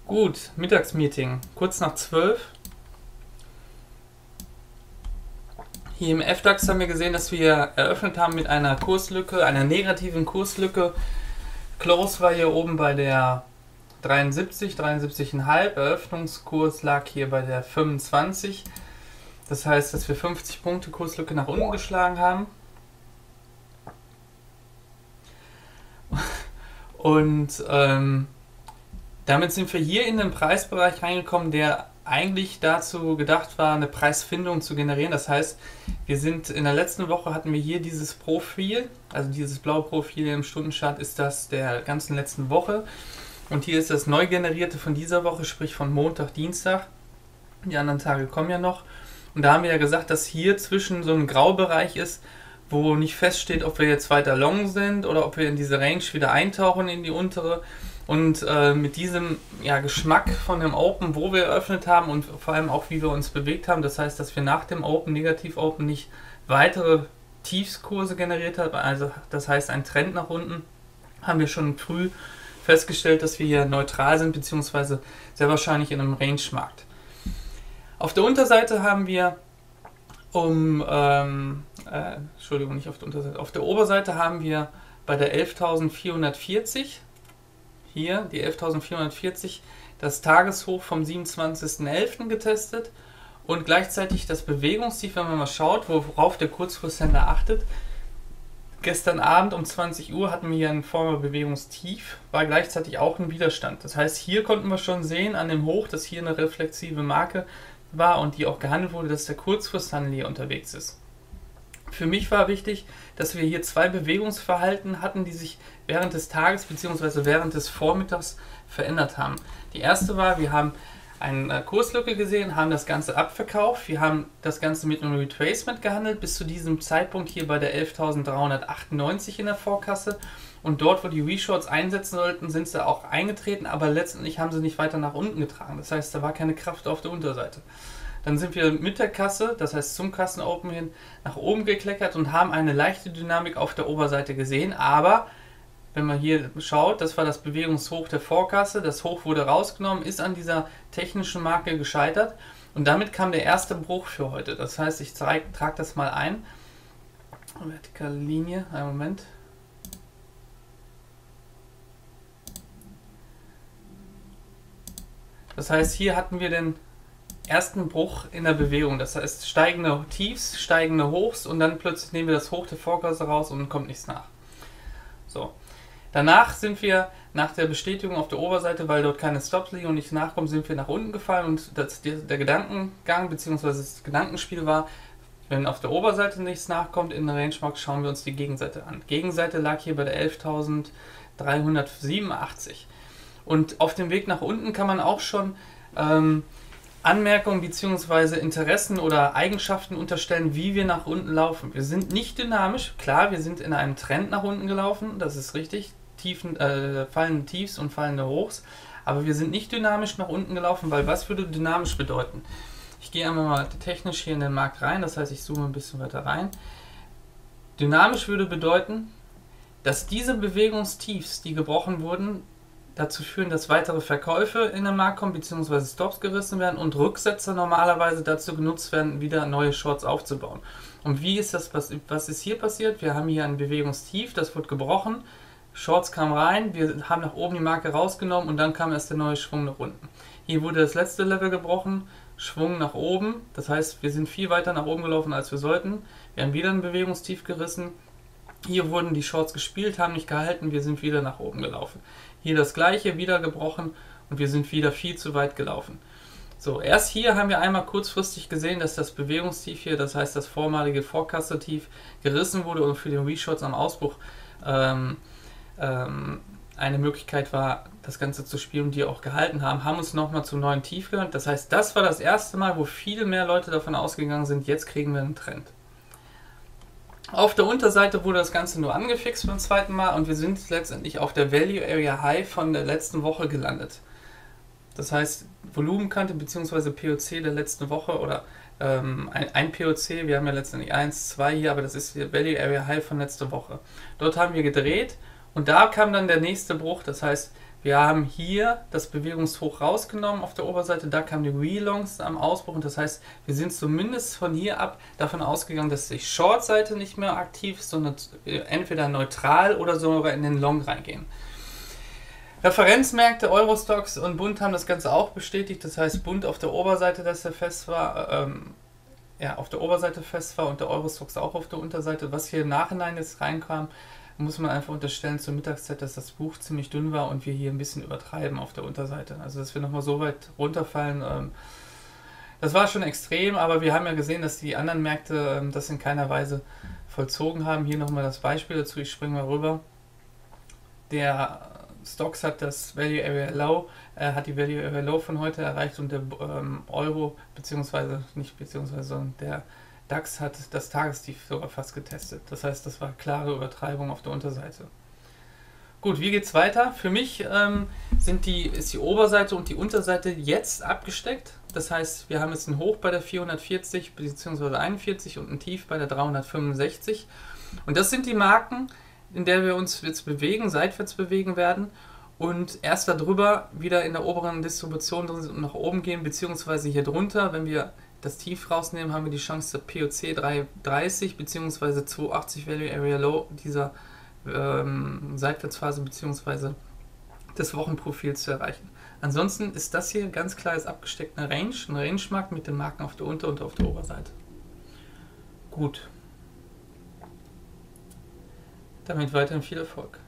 Gut, Mittagsmeeting, kurz nach 12. Hier im FDAX haben wir gesehen, dass wir eröffnet haben mit einer Kurslücke, einer negativen Kurslücke. Close war hier oben bei der 73, 73,5. Eröffnungskurs lag hier bei der 25. Das heißt, dass wir 50 Punkte Kurslücke nach unten geschlagen haben. Und damit sind wir hier in den Preisbereich reingekommen, der eigentlich dazu gedacht war, eine Preisfindung zu generieren. Das heißt, wir sind in der letzten Woche hatten wir hier dieses Profil, also dieses blaue Profil im Stundenchart ist das der ganzen letzten Woche. Und hier ist das neu generierte von dieser Woche, sprich von Montag, Dienstag. Die anderen Tage kommen ja noch. Und da haben wir ja gesagt, dass hier zwischen so einem Graubereich ist, wo nicht feststeht, ob wir jetzt weiter long sind oder ob wir in diese Range wieder eintauchen in die untere. Und mit diesem Geschmack von dem Open, wo wir eröffnet haben und vor allem auch, wie wir uns bewegt haben, das heißt, dass wir nach dem Open, Negativ-Open, nicht weitere Tiefskurse generiert haben, also das heißt, ein Trend nach unten, haben wir schon früh festgestellt, dass wir hier neutral sind, beziehungsweise sehr wahrscheinlich in einem Range-Markt. Auf der Unterseite haben wir nicht auf der Unterseite, auf der Oberseite haben wir bei der 11.440 hier die 11.440 das Tageshoch vom 27.11. getestet und gleichzeitig das Bewegungstief, wenn man mal schaut, worauf der Kurzfristhändler achtet. Gestern Abend um 20 Uhr hatten wir hier ein Bewegungstief, war gleichzeitig auch ein Widerstand. Das heißt, hier konnten wir schon sehen an dem Hoch, dass hier eine reflexive Marke war und die auch gehandelt wurde, dass der Kurzfristhandel hier unterwegs ist. Für mich war wichtig, dass wir hier zwei Bewegungsverhalten hatten, die sich während des Tages bzw. während des Vormittags verändert haben. Die erste war, wir haben eine Kurslücke gesehen, haben das Ganze abverkauft, wir haben das Ganze mit einem Retracement gehandelt, bis zu diesem Zeitpunkt hier bei der 11.398 in der Vorkasse. Und dort, wo die Reshorts einsetzen sollten, sind sie auch eingetreten, aber letztendlich haben sie nicht weiter nach unten getragen. Das heißt, da war keine Kraft auf der Unterseite. Dann sind wir mit der Kasse, das heißt zum Kassenopen hin, nach oben gekleckert und haben eine leichte Dynamik auf der Oberseite gesehen. Aber wenn man hier schaut, das war das Bewegungshoch der Vorkasse, das Hoch wurde rausgenommen, ist an dieser technischen Marke gescheitert und damit kam der erste Bruch für heute. Das heißt, ich trage das mal ein. Vertikale Linie, einen Moment. Das heißt, hier hatten wir den ersten Bruch in der Bewegung, das heißt steigende Tiefs, steigende Hochs und dann plötzlich nehmen wir das Hoch der Vorkasse raus und kommt nichts nach. So. Danach sind wir nach der Bestätigung auf der Oberseite, weil dort keine Stops liegen und nicht nachkommen, sind wir nach unten gefallen und der Gedankengang bzw. das Gedankenspiel war, wenn auf der Oberseite nichts nachkommt in der Range-Markt, schauen wir uns die Gegenseite an. Gegenseite lag hier bei der 11.387 und auf dem Weg nach unten kann man auch schon Anmerkungen bzw. Interessen oder Eigenschaften unterstellen, wie wir nach unten laufen. Wir sind nicht dynamisch, klar, wir sind in einem Trend nach unten gelaufen, das ist richtig, fallende Tiefs und fallende Hochs, aber wir sind nicht dynamisch nach unten gelaufen, weil was würde dynamisch bedeuten? Ich gehe einmal mal technisch hier in den Markt rein, das heißt, ich zoome ein bisschen weiter rein. Dynamisch würde bedeuten, dass diese Bewegungstiefs, die gebrochen wurden, dazu führen, dass weitere Verkäufe in den Markt kommen bzw. Stops gerissen werden und Rücksätze normalerweise dazu genutzt werden, wieder neue Shorts aufzubauen. Und wie ist das, was ist hier passiert? Wir haben hier ein Bewegungstief, das wird gebrochen, Shorts kamen rein, wir haben nach oben die Marke rausgenommen und dann kam erst der neue Schwung nach unten. Hier wurde das letzte Level gebrochen, Schwung nach oben, das heißt, wir sind viel weiter nach oben gelaufen, als wir sollten. Wir haben wieder ein Bewegungstief gerissen. Hier wurden die Shorts gespielt, haben nicht gehalten, wir sind wieder nach oben gelaufen. Hier das gleiche, wieder gebrochen und wir sind wieder viel zu weit gelaufen. So, erst hier haben wir einmal kurzfristig gesehen, dass das Bewegungstief hier, das heißt das vormalige Vorkasse-Tief, gerissen wurde und für den Reshorts am Ausbruch eine Möglichkeit war, das Ganze zu spielen und die auch gehalten haben uns nochmal zum neuen Tief gehört. Das heißt, das war das erste Mal, wo viel mehr Leute davon ausgegangen sind, jetzt kriegen wir einen Trend. Auf der Unterseite wurde das Ganze nur angefixt beim zweiten Mal und wir sind letztendlich auf der Value Area High von der letzten Woche gelandet. Das heißt, Volumenkante bzw. POC der letzten Woche oder ein POC, wir haben ja letztendlich 1, 2 hier, aber das ist die Value Area High von letzter Woche. Dort haben wir gedreht und da kam dann der nächste Bruch, das heißt, Wir haben hier das Bewegungshoch rausgenommen auf der Oberseite, da kam die Relongs am Ausbruch und das heißt, wir sind zumindest von hier ab davon ausgegangen, dass die Short-Seite nicht mehr aktiv ist, sondern entweder neutral oder sogar in den Long reingehen. Referenzmärkte Eurostoxx und Bund haben das Ganze auch bestätigt, das heißt Bund auf der Oberseite, dass er fest war, auf der Oberseite fest war und der Eurostoxx auch auf der Unterseite. Was hier im Nachhinein jetzt reinkam, muss man einfach unterstellen zur Mittagszeit, dass das Buch ziemlich dünn war und wir hier ein bisschen übertreiben auf der Unterseite. Also dass wir nochmal so weit runterfallen, das war schon extrem, aber wir haben ja gesehen, dass die anderen Märkte das in keiner Weise vollzogen haben. Hier nochmal das Beispiel dazu, ich springe mal rüber. Der Stoxx hat das Value Area Low, hat die Value Area Low von heute erreicht und der Euro, sondern der DAX hat das Tagestief sogar fast getestet. Das heißt, das war klare Übertreibung auf der Unterseite. Gut, wie geht's weiter? Für mich ist die Oberseite und die Unterseite jetzt abgesteckt. Das heißt, wir haben jetzt ein Hoch bei der 440 bzw. 41 und ein Tief bei der 365. Und das sind die Marken, in der wir uns jetzt bewegen, seitwärts bewegen werden und erst darüber wieder in der oberen Distribution drin sind und nach oben gehen, beziehungsweise hier drunter, wenn wir das Tief rausnehmen, haben wir die Chance, der POC 330 bzw. 280 Value Area Low dieser Seitwärtsphase bzw. des Wochenprofils zu erreichen. Ansonsten ist das hier ganz klar als abgesteckter Range, ein Range-Markt mit den Marken auf der Unter- und auf der Oberseite. Gut. Damit weiterhin viel Erfolg.